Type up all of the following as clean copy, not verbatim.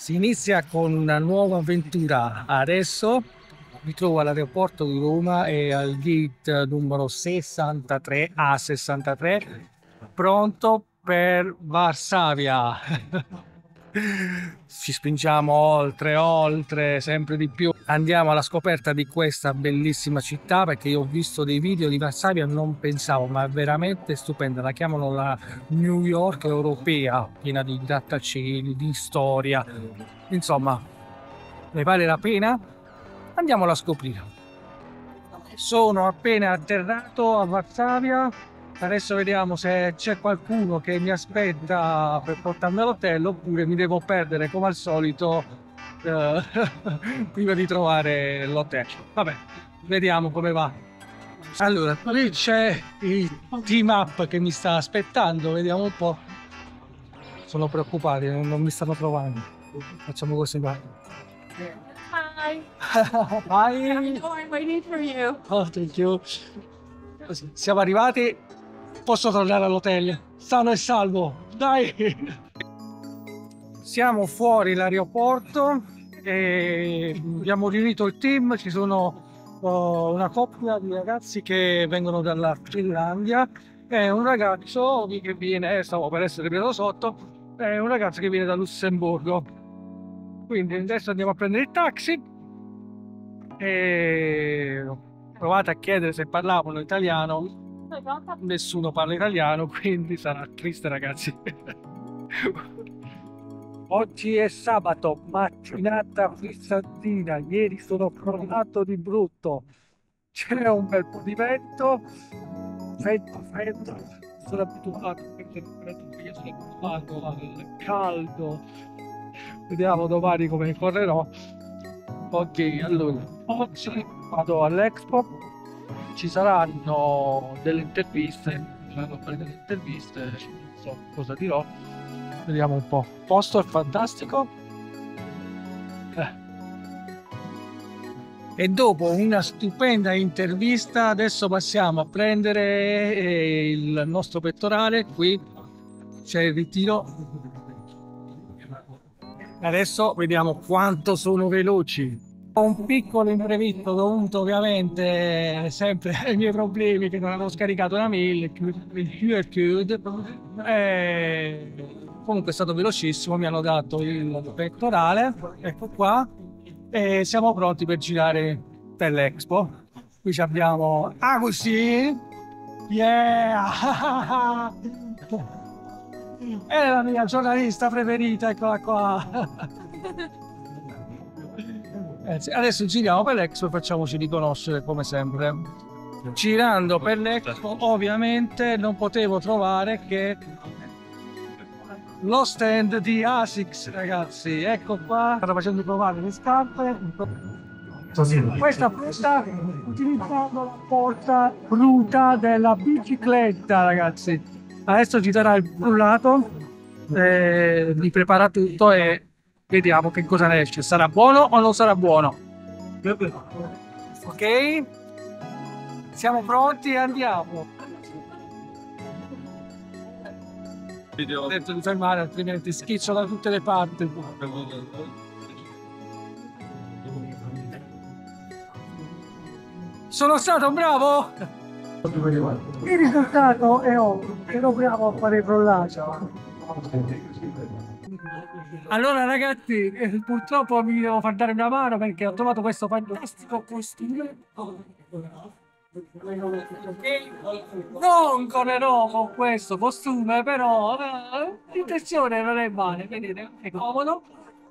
Si inizia con una nuova avventura. Adesso mi trovo all'aeroporto di Roma e al gate numero 63 A63, pronto per Varsavia. Ci spingiamo oltre, sempre di più. Andiamo alla scoperta di questa bellissima città, perché io ho visto dei video di Varsavia e non pensavo, ma è veramente stupenda. La chiamano la New York europea, piena di grattacieli, di storia. Insomma, ne vale la pena? Andiamola a scoprire. Sono appena atterrato a Varsavia. Adesso vediamo se c'è qualcuno che mi aspetta per portarmi all'hotel, oppure mi devo perdere come al solito prima di trovare l'hotel. Vabbè, vediamo come va. Allora, qui c'è il team up che mi sta aspettando, vediamo un po'. Sono preoccupati, non mi stanno trovando. Facciamo così, vai. Hi. Vai. Oh, I'm waiting for you. Oh, thank you. Così, siamo arrivati. Posso tornare all'hotel, sano e salvo, dai! Siamo fuori l'aeroporto e abbiamo riunito il team. Ci sono una coppia di ragazzi che vengono dalla Finlandia e un ragazzo che viene, stavo per essere preso sotto, è un ragazzo che viene da Lussemburgo. Quindi adesso andiamo a prendere il taxi e provate a chiedere se parlavano italiano. Nessuno parla italiano, quindi sarà triste, ragazzi. Oggi è sabato, mattinata frizzantina. Ieri sono crollato di brutto. C'è un bel po' di vento. Freddo. Sono abituato, io sono abituato al caldo. Vediamo domani come correrò. Ok, allora, oggi vado all'Expo. Ci saranno delle interviste, non so cosa dirò, vediamo un po'. Il posto è fantastico. E dopo una stupenda intervista adesso passiamo a prendere il nostro pettorale. Qui c'è il ritiro. Adesso vediamo quanto sono veloci. Ho un piccolo imprevisto dovuto ovviamente sempre ai miei problemi, che non avevo scaricato la mail, il QR code. Comunque è stato velocissimo, mi hanno dato il pettorale, ecco qua, e siamo pronti per girare per l'Expo. Qui abbiamo Agustin, yeah! È la mia giornalista preferita, eccola qua. Adesso giriamo per l'Expo e facciamoci riconoscere come sempre. Girando per l'Expo ovviamente non potevo trovare che lo stand di ASICS, ragazzi. Ecco qua, sto facendo provare le scarpe. Questa frutta utilizzando la porta bruta della bicicletta, ragazzi. Adesso ci sarà il frullato, mi prepara tutto e vediamo che cosa ne esce. Sarà buono o non sarà buono? Ok? Siamo pronti e andiamo. Ho detto di fermare, altrimenti schiccio da tutte le parti. Sono stato bravo? Il risultato è ovvio, che proviamo a fare il frullato. Allora ragazzi, purtroppo mi devo far dare una mano perché ho trovato questo fantastico costume. Non correrò con questo costume, però l'intenzione non è male, vedete, è comodo.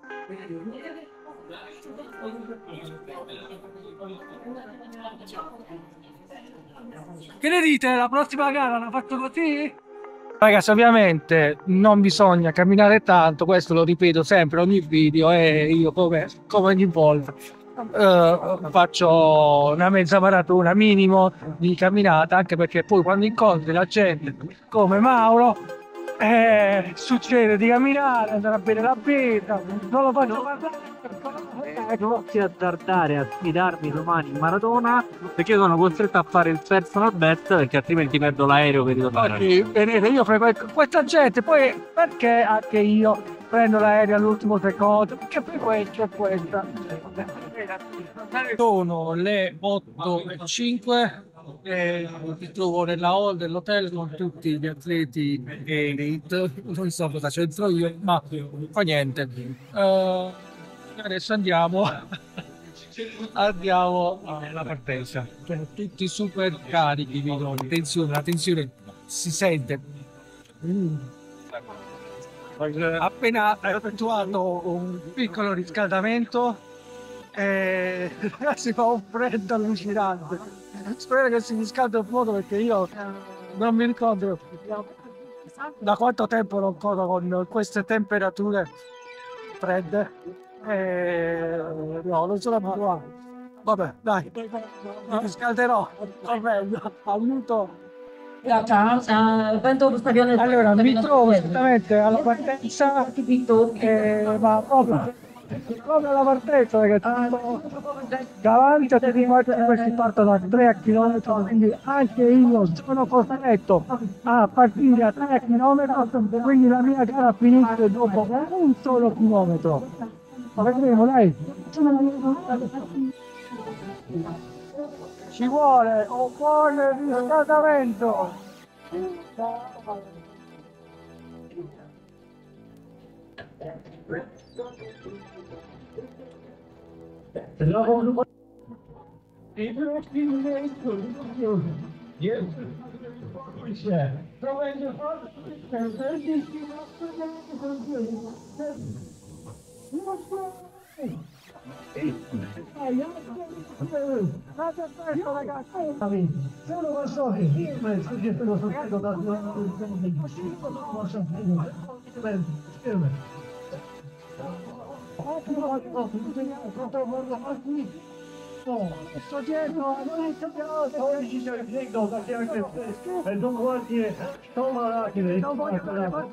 Che ne dite? La prossima gara la faccio così? Ragazzi, ovviamente non bisogna camminare tanto, questo lo ripeto sempre ogni video, e io come ogni volta faccio una mezza maratona minimo di camminata, anche perché poi quando incontri la gente come Mauro succede di camminare, andare a bere la birra, non lo faccio parlare. Non ti azzardare a sfidarmi domani in maratona, perché io sono costretto a fare il personal best, perché altrimenti perdo l'aereo per ritornare. Ok, vedete, io frequento questa gente, poi perché anche io prendo l'aereo all'ultimo secondo, che poi questa è questa. Sono le 8:05 e mi trovo nella hall dell'hotel con tutti gli atleti elite, non so cosa c'entro io, ma fa niente. Adesso andiamo alla partenza. Cioè, tutti super carichi, la tensione si sente. Appena effettuato un piccolo riscaldamento si fa un freddo allucinante. Spero che si riscaldi un po' perché io non mi ricordo da quanto tempo non corro con queste temperature fredde. No, non sono abituato. Vabbè, dai, mi riscalderò correndo, aiuto. Allora, mi trovo esattamente alla partenza, ma proprio alla partenza, ragazzi. Davanti a tutti questi partono a 3 km, quindi anche io sono costretto a partire a 3 km, quindi la mia gara finisce dopo un solo chilometro. Ma vedremo, dai. Ci vuole un buon riscaldamento. Sto dietro, non guardi, toma l'acqua, non voglio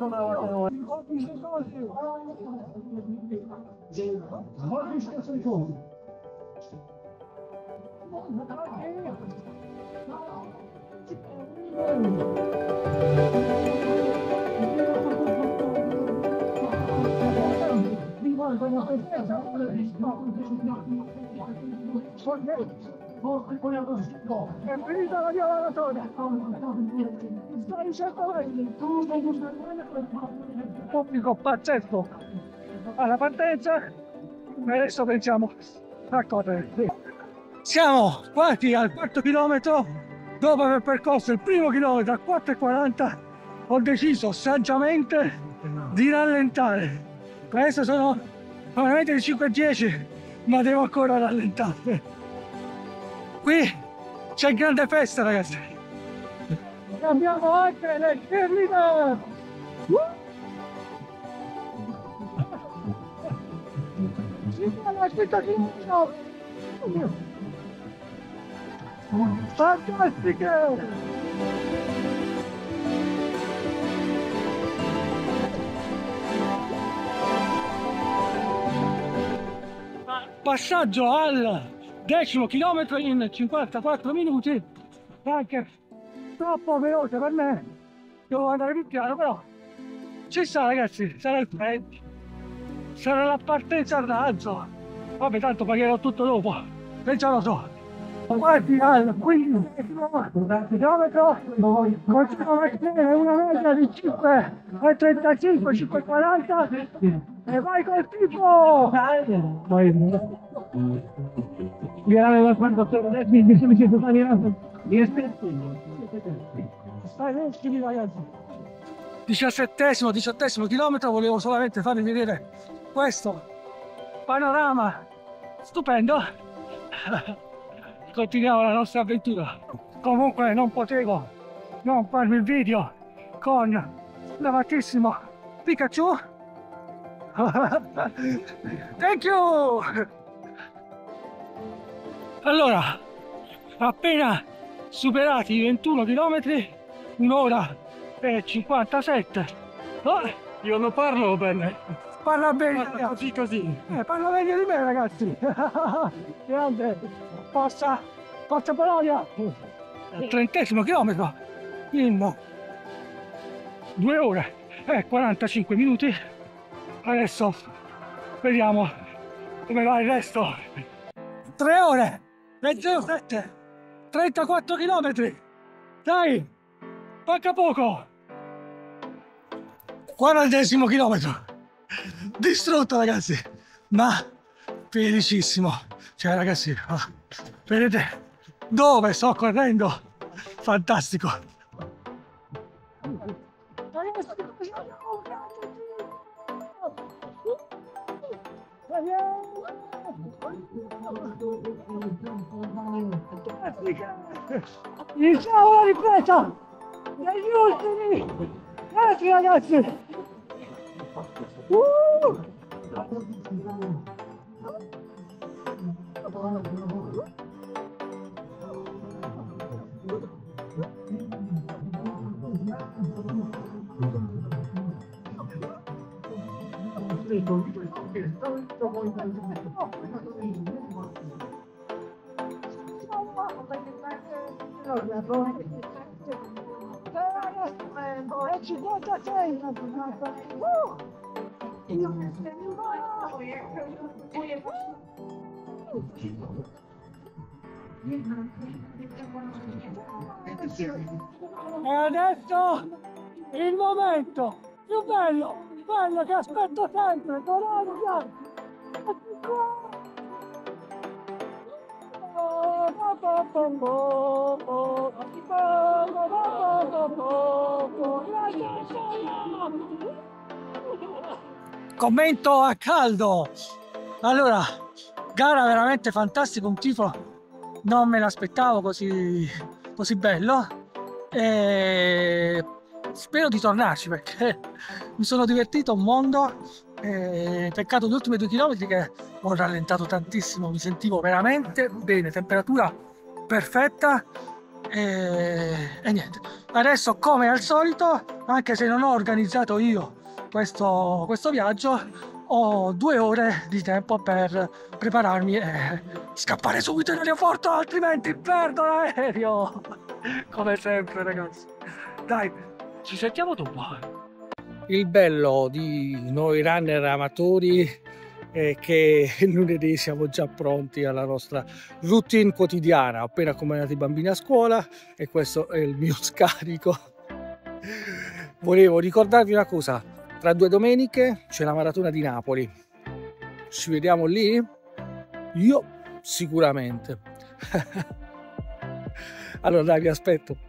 è finita la mia maratona. Sto dicendo pubblico pazzesco alla partenza e adesso pensiamo a correre. Siamo quasi al 4 km. Dopo aver percorso il primo chilometro a 4:40 ho deciso saggiamente di rallentare. Adesso sono veramente le 5:10, ma devo ancora rallentare. Qui c'è grande festa, ragazzi. Abbiamo anche le cheerleader. Fantastiche! Passaggio al 10° chilometro in 54 minuti, anche troppo veloce per me, devo andare più piano, però ci sta, ragazzi, sarà il freddo, sarà la partenza al razzo, vabbè tanto pagherò tutto dopo, e già lo so. Quasi al 15° chilometro, continuo a mantenere una media di 5:35, 5:40 e vai col tipo! Mirare quando mi siete salirato di esperti. Stai meschini, ragazzi. 18° chilometro, volevo solamente farvi vedere questo panorama stupendo. Continuiamo la nostra avventura. Comunque non potevo non farmi il video con l'amatissimo Pikachu. Thank you! Allora, appena superati i 21 km, 1 ora e 57. Oh, io non parlo bene. Parla bene, così. Parla meglio di me, ragazzi. Grande. Forza Polonia. Al 30° chilometro in 2 ore e 45 minuti. Adesso vediamo come va il resto. 3 ore e 07, 34 km. Dai, manca poco. 40° chilometro. Distrutto, ragazzi, ma felicissimo. Cioè, ragazzi, vedete dove sto correndo? Fantastico. Iniziamo la ripresa degli ultimi 10, ragazzi. E adesso il momento più bello, quello che aspetto sempre, Colombia! Ecco qua! Commento a caldo. Allora, gara veramente fantastica, un tifo non me l'aspettavo così bello e spero di tornarci perché mi sono divertito un mondo. Peccato gli ultimi 2 chilometri che ho rallentato tantissimo, mi sentivo veramente bene, temperatura perfetta e niente. Adesso, come al solito, anche se non ho organizzato io questo viaggio, ho 2 ore di tempo per prepararmi e scappare subito in aeroporto, altrimenti perdo l'aereo. Come sempre, ragazzi. Dai, ci sentiamo dopo. Il bello di noi runner amatori è che lunedì siamo già pronti alla nostra routine quotidiana. Ho appena accompagnato i bambini a scuola e questo è il mio scarico. Volevo ricordarvi una cosa: tra 2 domeniche c'è la maratona di Napoli. Ci vediamo lì? Io sicuramente. Allora dai, vi aspetto.